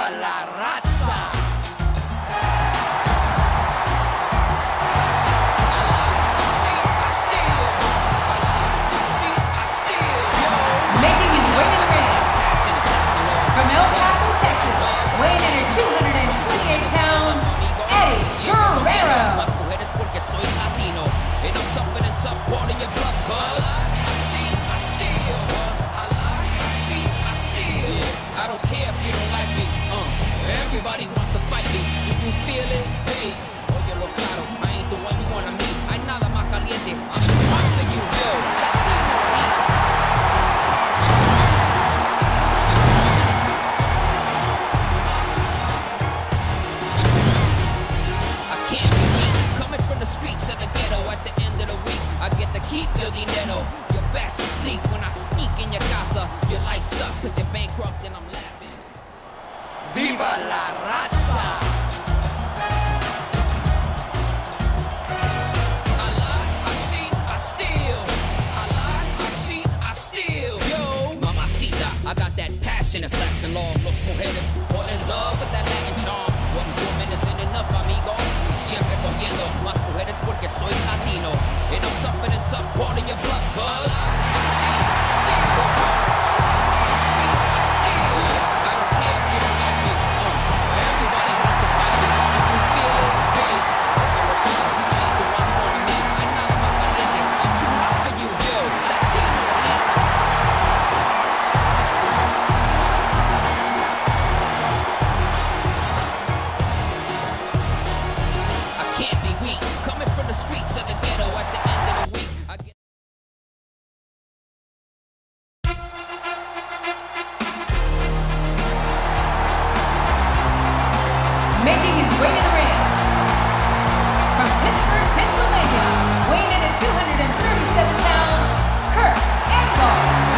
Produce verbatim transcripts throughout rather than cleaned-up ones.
la raza! Guerrero. Soy Latino, and I'm tougher than tough, all of your bluff, cuz I cheat, I steal, I lie, I cheat, I steal. Yeah, I don't care if you don't like me, uh, everybody wants to fight me. Do you feel it, babe? Oye, lo claro, I ain't the one you wanna meet. Hay nada más caliente, I'm too hot for you, yo. Streets of the ghetto at the end of the week. I get to keep your dinero. You're fast asleep when I sneak in your casa. Your life sucks cause you're bankrupt and I'm laughing. Viva la raza! I lie, I cheat, I steal. I lie, I cheat, I steal. Yo, mamacita, I got that passion that's lasting long. Los mujeres fall in love with that Latin charm. One woman isn't enough, amigo. Siempre cogiendo más mujeres porque soy latino. And I'm tougher than tough, all of your bluff, cuz I cheat, I steal. I cheat, I steal. I don't care if you don't like me. Uh, everybody wants to fight me. Do you feel it, babe? Oye, lo claro, I ain't the one you wanna meet. Hay nada más caliente, I'm too hot for you, yo. Latino heat. The streets of the ghetto at the end of the week. I get Making his way to the ring from Pittsburgh, Pennsylvania, weighing in at two hundred thirty-seven pounds, Kurt Angle.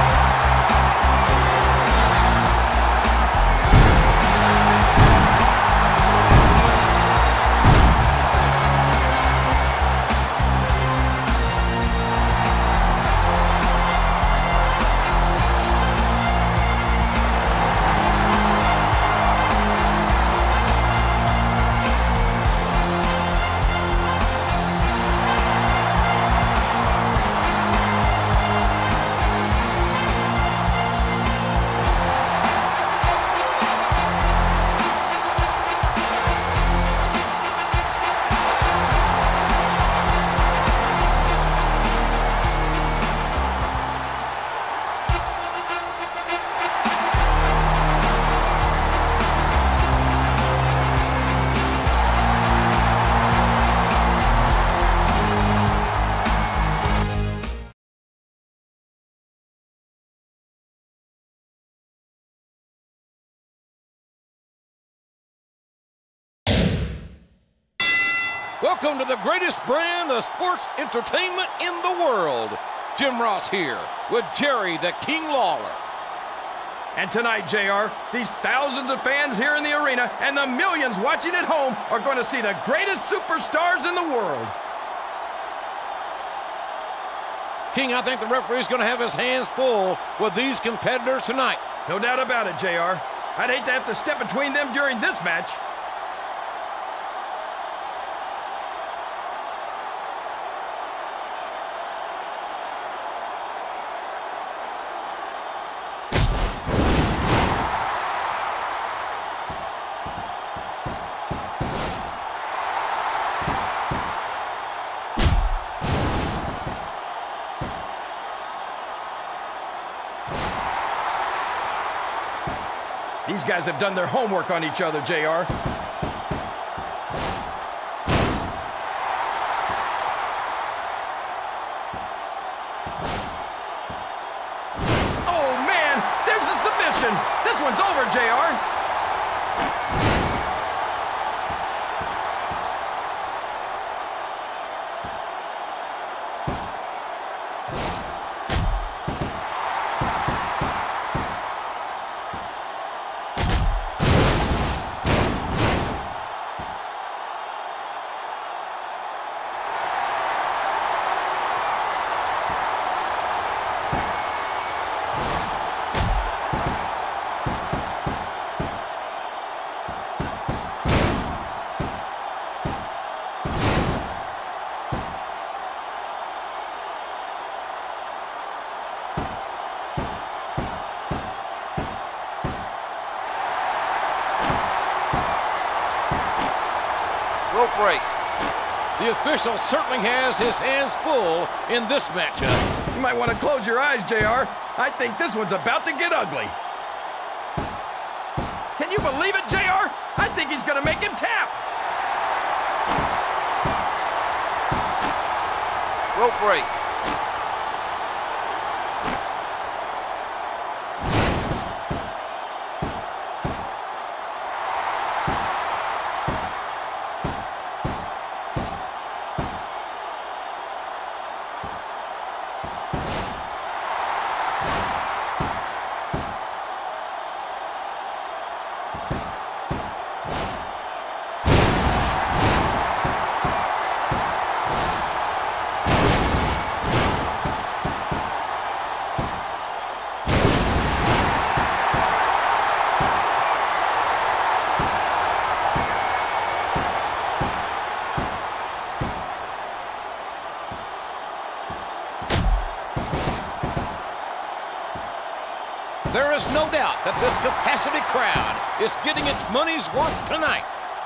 Welcome to the greatest brand of sports entertainment in the world. Jim Ross here with Jerry the King Lawler. And tonight, J R, these thousands of fans here in the arena and the millions watching at home are going to see the greatest superstars in the world. King, I think the referee's going to have his hands full with these competitors tonight. No doubt about it, J R. I'd hate to have to step between them during this match. These guys have done their homework on each other, J R. Oh, man! There's the submission! This one's over, J R. break. The official certainly has his hands full in this matchup. You might want to close your eyes, J R. I think this one's about to get ugly. Can you believe it, J R? I think he's going to make him tap. Rope break. There is no doubt that this capacity crowd is getting its money's worth tonight.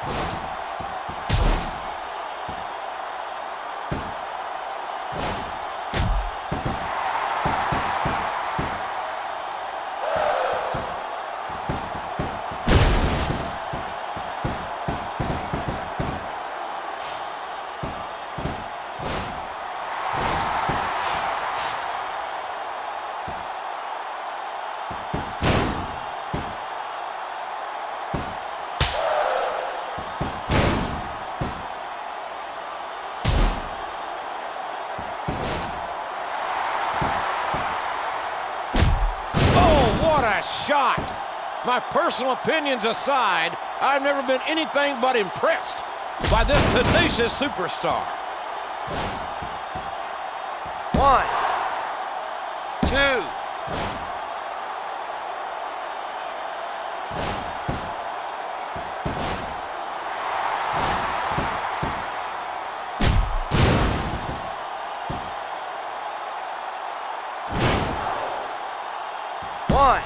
Shot. My personal opinions aside, I've never been anything but impressed by this tenacious superstar. One, two. One.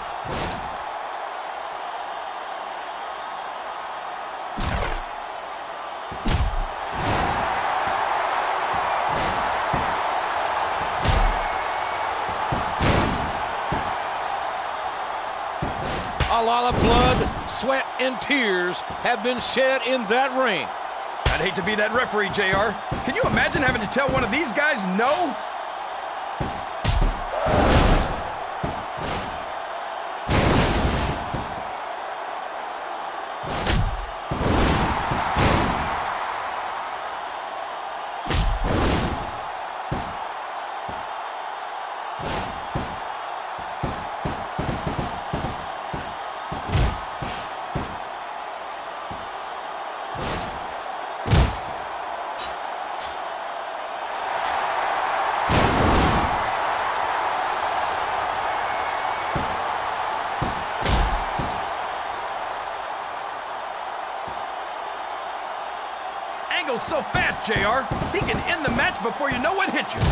A lot of blood, sweat, and tears have been shed in that ring. I'd hate to be that referee, J R. Can you imagine having to tell one of these guys no? So fast, J R. He can end the match before you know what hit you.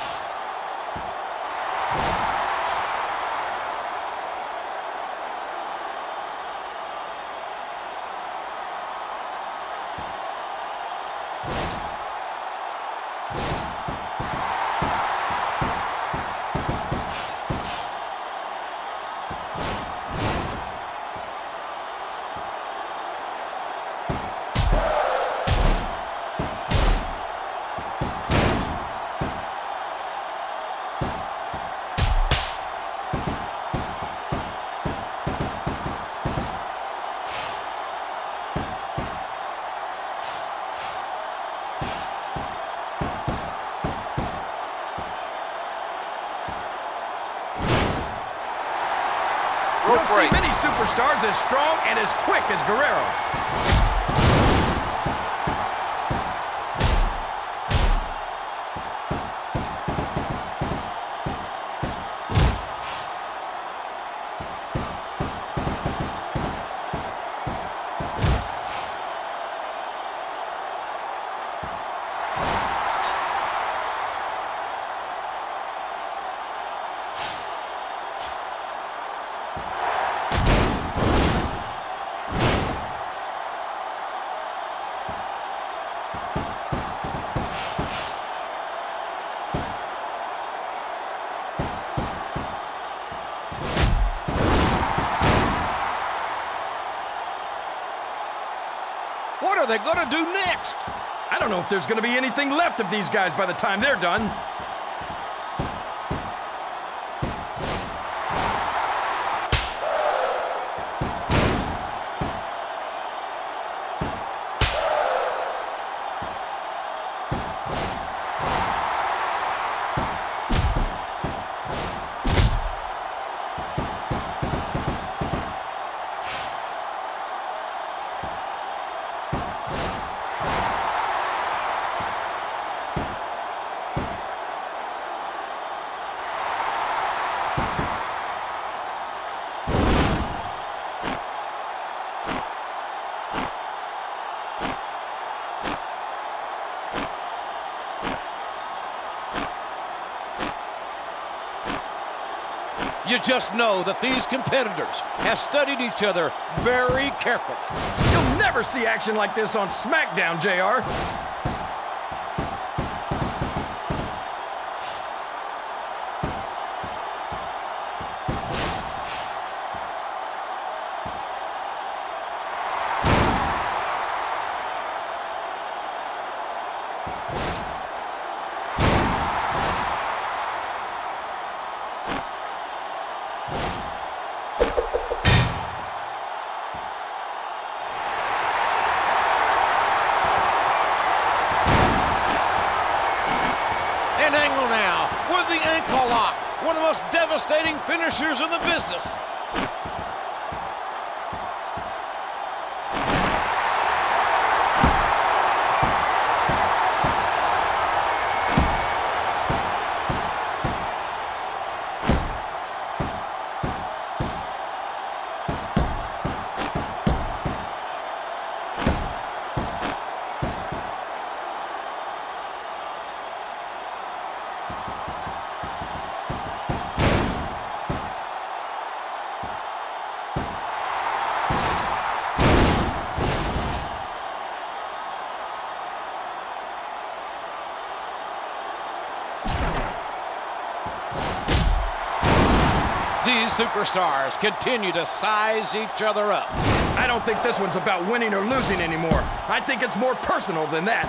You don't see many superstars as strong and as quick as Guerrero. are they going to do next? I don't know if there's going to be anything left of these guys by the time they're done. You just know that these competitors have studied each other very carefully. You'll never see action like this on SmackDown, J R. An angle now with the ankle lock, one of the most devastating finishers in the business. These superstars continue to size each other up. I don't think this one's about winning or losing anymore. I think it's more personal than that.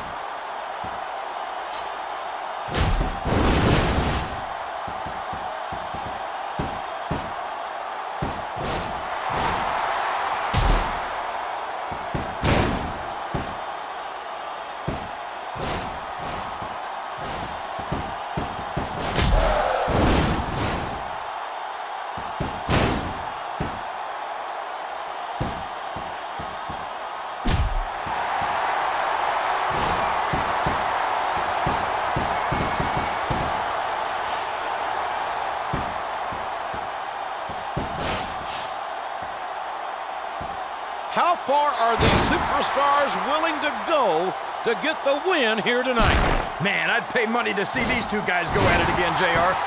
How far are these superstars willing to go to get the win here tonight? Man, I'd pay money to see these two guys go at it again, J R.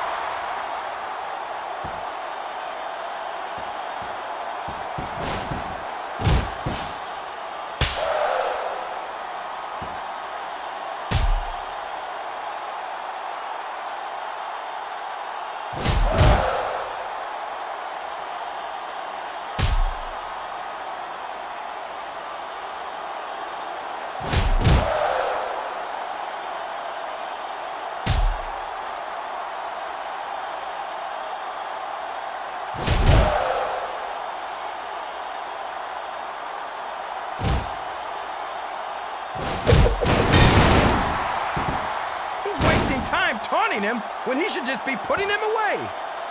Taunting him when he should just be putting him away.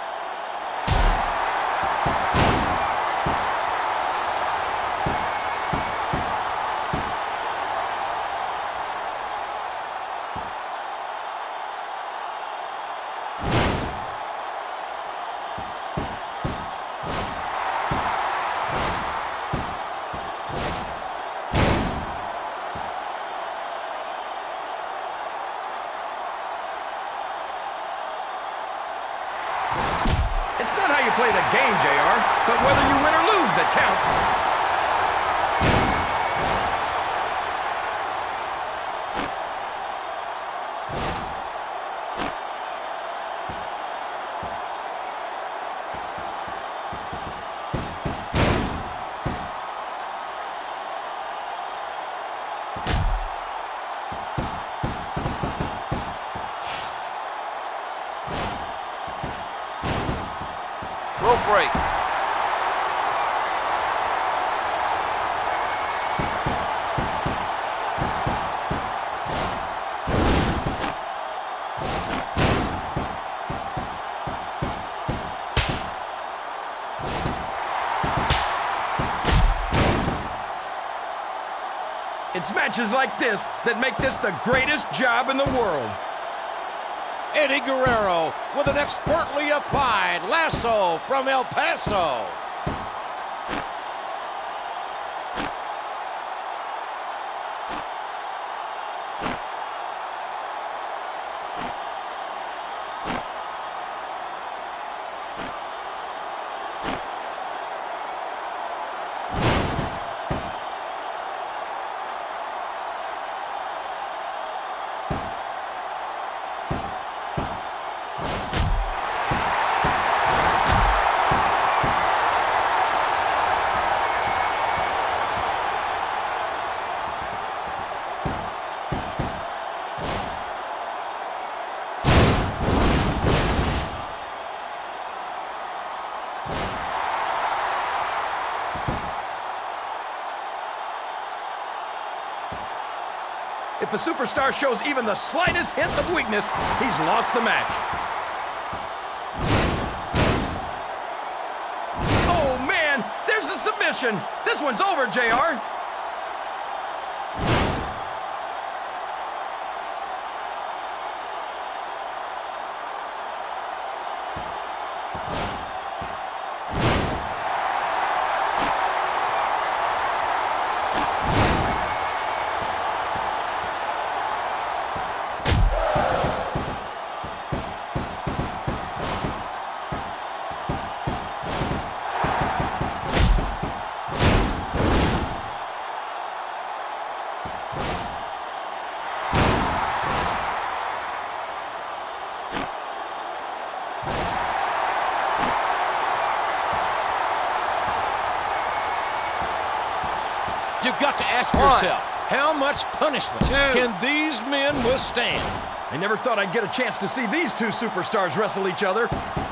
It's not how you play the game, J R, but whether you win or lose that counts. Rope break. It's matches like this that make this the greatest job in the world. Eddie Guerrero with an expertly applied lasso from El Paso. If the superstar shows even the slightest hint of weakness, he's lost the match. Oh, man, there's the submission. This one's over, J R. You've got to ask One. yourself, how much punishment Two. can these men withstand? I never thought I'd get a chance to see these two superstars wrestle each other.